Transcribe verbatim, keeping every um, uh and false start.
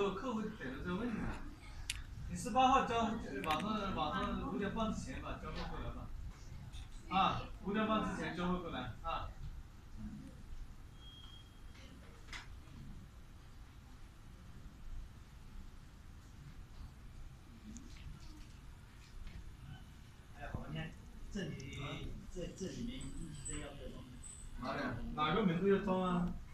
候客户逮着这个问题了。你十八号交，晚上晚上五点半之前把交货过来吧。啊，五点半之前交货过来啊。 哎，好，你看这里这这里面一直在要这种。 哪里？哪个门都要装啊？